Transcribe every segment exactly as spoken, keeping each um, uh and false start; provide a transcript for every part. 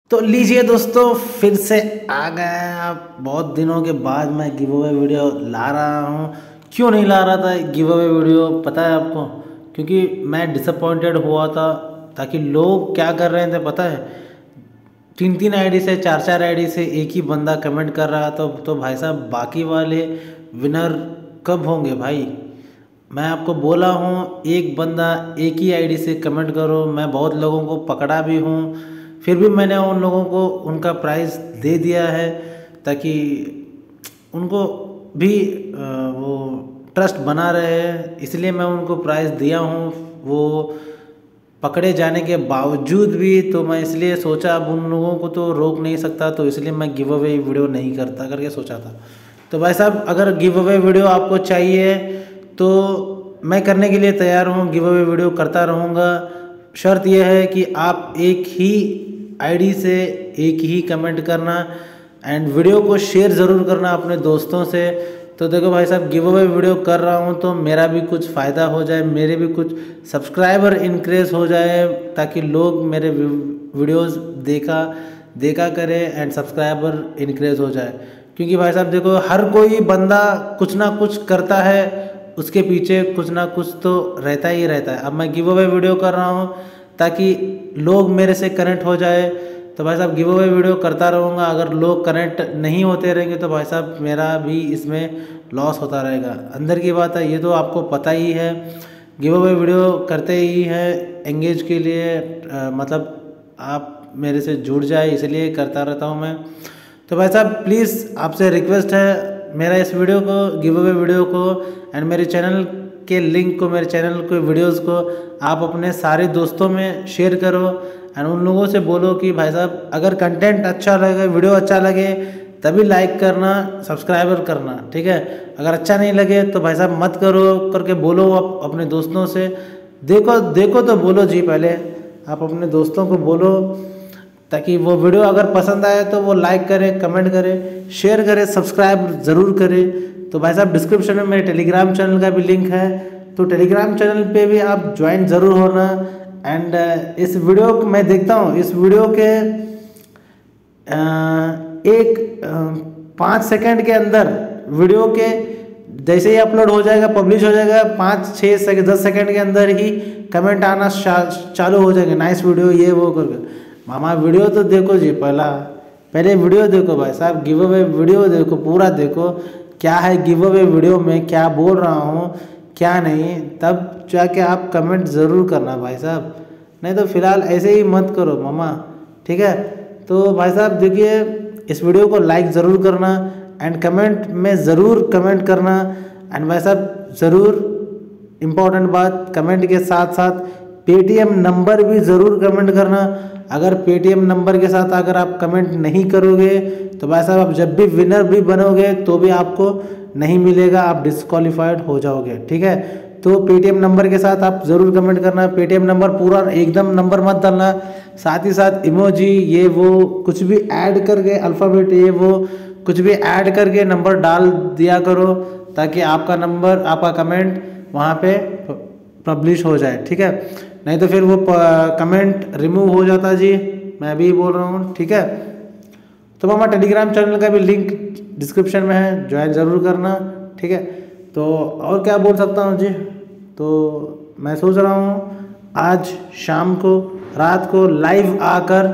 तो लीजिए दोस्तों, फिर से आ गए। बहुत दिनों के बाद मैं गिव अवे वीडियो ला रहा हूँ। क्यों नहीं ला रहा था गिव अवे वीडियो पता है आपको? क्योंकि मैं डिसअपॉइंटेड हुआ था। ताकि लोग क्या कर रहे थे पता है, तीन तीन आईडी से चार चार आईडी से एक ही बंदा कमेंट कर रहा था। तो भाई साहब बाकी वाले विनर कब होंगे भाई? मैं आपको बोला हूँ एक बंदा एक ही आईडी से कमेंट करो। मैं बहुत लोगों को पकड़ा भी हूँ, फिर भी मैंने उन लोगों को उनका प्राइस दे दिया है ताकि उनको भी वो ट्रस्ट बना रहे। इसलिए मैं उनको प्राइस दिया हूँ। वो पकड़े जाने के बावजूद भी तो मैं इसलिए सोचा अब उन लोगों को तो रोक नहीं सकता, तो इसलिए मैं गिव अवे वीडियो नहीं करता करके सोचा था। तो भाई साहब अगर गिव अवे वीडियो आपको चाहिए तो मैं करने के लिए तैयार हूँ, गिव अवे वीडियो करता रहूँगा। शर्त यह है कि आप एक ही आईडी से एक ही कमेंट करना एंड वीडियो को शेयर ज़रूर करना अपने दोस्तों से। तो देखो भाई साहब गिव अवे वीडियो कर रहा हूँ तो मेरा भी कुछ फ़ायदा हो जाए, मेरे भी कुछ सब्सक्राइबर इंक्रीज हो जाए, ताकि लोग मेरे वीडियोस देखा देखा करें एंड सब्सक्राइबर इंक्रीज हो जाए। क्योंकि भाई साहब देखो हर कोई बंदा कुछ ना कुछ करता है, उसके पीछे कुछ ना कुछ तो रहता ही रहता है। अब मैं गिव अवे वीडियो कर रहा हूँ ताकि लोग मेरे से कनेक्ट हो जाए। तो भाई साहब गिव अवे वीडियो करता रहूँगा। अगर लोग कनेक्ट नहीं होते रहेंगे तो भाई साहब मेरा भी इसमें लॉस होता रहेगा। अंदर की बात है, ये तो आपको पता ही है। गिव अवे वीडियो करते ही हैं एंगेज के लिए, आ, मतलब आप मेरे से जुड़ जाए इसलिए करता रहता हूँ मैं। तो भाई साहब प्लीज़ आपसे रिक्वेस्ट है, मेरा इस वीडियो को गिव अवे वीडियो को एंड मेरे चैनल के लिंक को, मेरे चैनल के वीडियोस को आप अपने सारे दोस्तों में शेयर करो एंड उन लोगों से बोलो कि भाई साहब अगर कंटेंट अच्छा लगे, वीडियो अच्छा लगे तभी लाइक करना, सब्सक्राइबर करना, ठीक है। अगर अच्छा नहीं लगे तो भाई साहब मत करो करके बोलो आप अपने दोस्तों से। देखो देखो तो बोलो जी, पहले आप अपने दोस्तों को बोलो ताकि वो वीडियो अगर पसंद आए तो वो लाइक करें, कमेंट करें, शेयर करें, सब्सक्राइब ज़रूर करें। तो भाई साहब डिस्क्रिप्शन में मेरे टेलीग्राम चैनल का भी लिंक है, तो टेलीग्राम चैनल पे भी आप ज्वाइन ज़रूर होना। एंड इस वीडियो को मैं देखता हूँ, इस वीडियो के एक पाँच सेकंड के अंदर वीडियो के जैसे ही अपलोड हो जाएगा, पब्लिश हो जाएगा, पाँच छः सेकंड दस सेकंड के अंदर ही कमेंट आना चालू हो जाएंगे, नाइस वीडियो ये वो करके। मामा वीडियो तो देखो जी, पहला पहले वीडियो देखो भाई साहब, गिव अवे वीडियो देखो, पूरा देखो क्या है गिव अवे वीडियो में, क्या बोल रहा हूँ क्या नहीं, तब जाके आप कमेंट ज़रूर करना भाई साहब। नहीं तो फिलहाल ऐसे ही मत करो मामा, ठीक है। तो भाई साहब देखिए इस वीडियो को लाइक ज़रूर करना एंड कमेंट में ज़रूर कमेंट करना। एंड भाई साहब ज़रूर इम्पोर्टेंट बात, कमेंट के साथ साथ पेटीएम नंबर भी ज़रूर कमेंट करना। अगर पेटीएम नंबर के साथ अगर आप कमेंट नहीं करोगे तो भाई साहब आप जब भी विनर भी बनोगे तो भी आपको नहीं मिलेगा, आप डिस्क्वालीफाइड हो जाओगे, ठीक है। तो पेटीएम नंबर के साथ आप ज़रूर कमेंट करना। पेटीएम नंबर पूरा एकदम नंबर मत डालना, साथ ही साथ इमोजी ये वो कुछ भी ऐड करके, अल्फ़ाबेट ये वो कुछ भी ऐड करके नंबर डाल दिया करो, ताकि आपका नंबर, आपका कमेंट वहाँ पे पब्लिश हो जाए, ठीक है। नहीं तो फिर वो कमेंट रिमूव हो जाता जी, मैं अभी बोल रहा हूँ, ठीक है। तो मामा टेलीग्राम चैनल का भी लिंक डिस्क्रिप्शन में है, ज्वाइन ज़रूर करना, ठीक है। तो और क्या बोल सकता हूँ जी, तो मैं सोच रहा हूँ आज शाम को, रात को लाइव आकर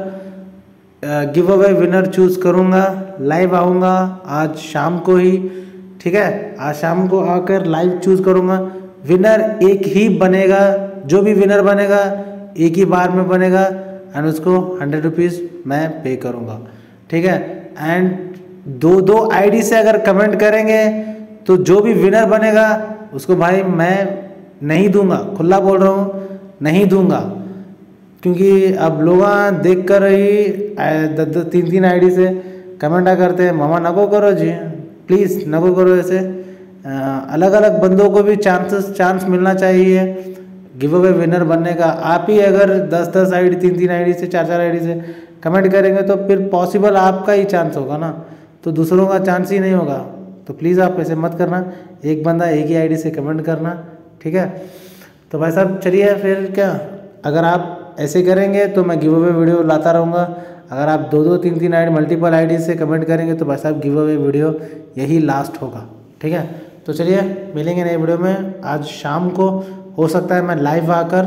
गिव अवे विनर चूज़ करूँगा, लाइव आऊँगा आज शाम को ही, ठीक है। आज शाम को आकर लाइव चूज़ करूँगा। विनर एक ही बनेगा, जो भी विनर बनेगा एक ही बार में बनेगा एंड उसको हंड्रेड रुपीज़ मैं पे करूँगा, ठीक है। एंड दो दो आईडी से अगर कमेंट करेंगे तो जो भी विनर बनेगा उसको भाई मैं नहीं दूंगा, खुला बोल रहा हूँ नहीं दूंगा। क्योंकि अब लोग देख कर ही दस दस तीन तीन आईडी से कमेंट आ करते हैं, मामा नको करो जी, प्लीज़ नको करो। ऐसे अलग अलग बंदों को भी चांसेस चांस मिलना चाहिए गिव अवे विनर बनने का। आप ही अगर दस दस आईडी, तीन तीन आईडी से, चार चार आईडी से कमेंट करेंगे तो फिर पॉसिबल आपका ही चांस होगा ना, तो दूसरों का चांस ही नहीं होगा। तो प्लीज़ आप ऐसे मत करना, एक बंदा एक ही आईडी से कमेंट करना, ठीक है। तो भाई साहब चलिए फिर क्या, अगर आप ऐसे करेंगे तो मैं गिव अवे वीडियो लाता रहूँगा। अगर आप दो दो तीन तीन आईडी मल्टीपल आईडी से कमेंट करेंगे तो भाई साहब गिव अवे वीडियो यही लास्ट होगा, ठीक है। तो चलिए मिलेंगे नए वीडियो में। आज शाम को हो सकता है मैं लाइव आकर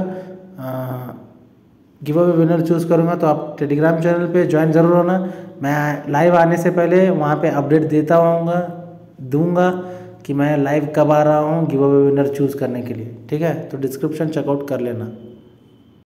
गिव अवे विनर चूज़ करूँगा, तो आप टेलीग्राम चैनल पे ज्वाइन ज़रूर होना। मैं लाइव आने से पहले वहाँ पे अपडेट देता रहूँगा दूंगा कि मैं लाइव कब आ रहा हूँ गिव अवे विनर चूज़ करने के लिए, ठीक है। तो डिस्क्रिप्शन चेकआउट कर लेना।